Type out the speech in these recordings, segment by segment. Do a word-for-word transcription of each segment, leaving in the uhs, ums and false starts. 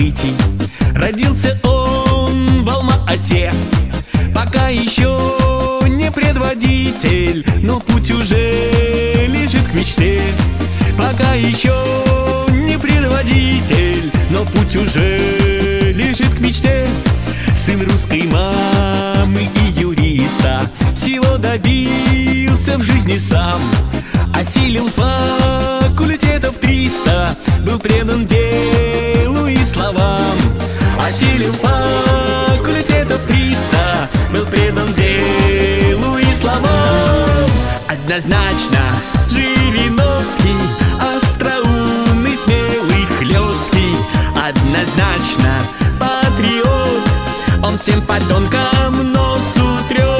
событий. Родился он в Алма-Ате, пока еще не предводитель, но путь уже лежит к мечте. Пока еще не предводитель, но путь уже лежит к мечте. Сын русской мамы и юриста, всего добился в жизни сам. Осилил факультетов триста, был предан делу и словам. Осилил факультетов триста, был предан делу и словам. Однозначно Жириновский, остроумный, смелый, хлесткий. Однозначно патриот, он всем подонкам нос утрет.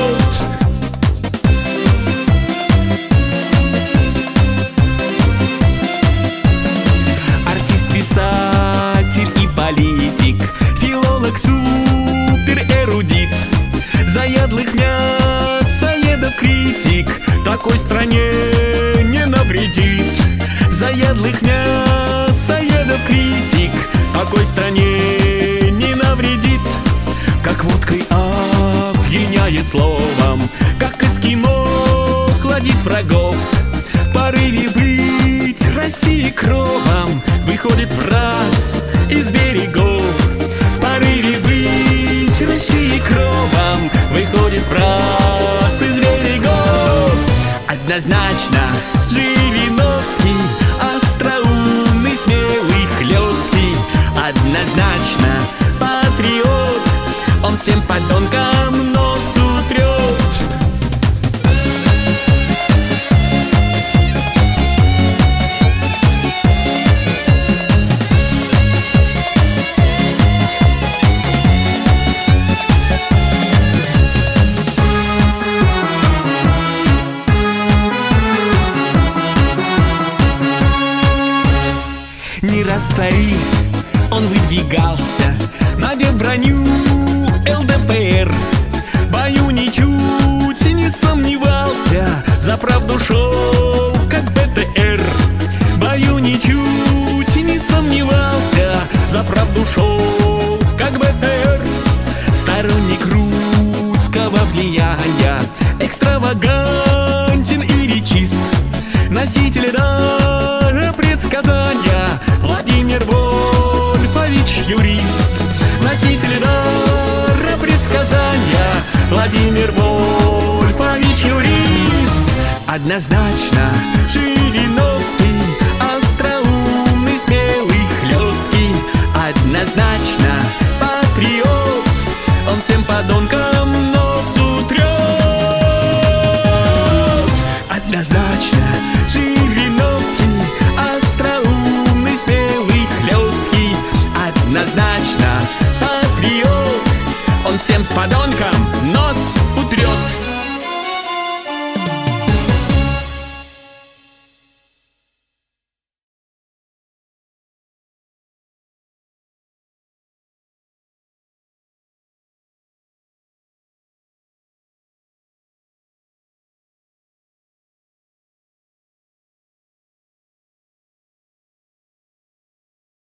Артист, писатель и политик, филолог, суперэрудит, заядлых мясоедов критик такой стране не навредит. Заядлых мясоедов критик такой стране не навредит. Как водкой опьяняет словом, как эскимо хладит врагов. В порыве быть России кровом выходит в раз из берегов. В порыве быть России кровом выходит в раз из берегов. Однозначно Жириновский, остроумный, смелый, хлесткий. Однозначно патриот, он всем подонкам нос утрет. Не раз в цари он выдвигался, надев броню эл дэ пэ эр. В бою ничуть не сомневался, за правду шел, как бэ тэ эр. В бою ничуть не сомневался, за правду шел, как бэ тэ эр. Сторонник русского влияния, экстравагантен и речист, носитель дара предсказания Владимир Вольфович юрист. Носитель дара предсказания Владимир Вольфович юрист. Однозначно Жириновский, остроумный, смелый, хлесткий. Однозначно патриот, он всем подонкам нос утрет. Однозначно Жириновский, остроумный, смелый, хлесткий. Однозначно патриот, он всем подонкам нос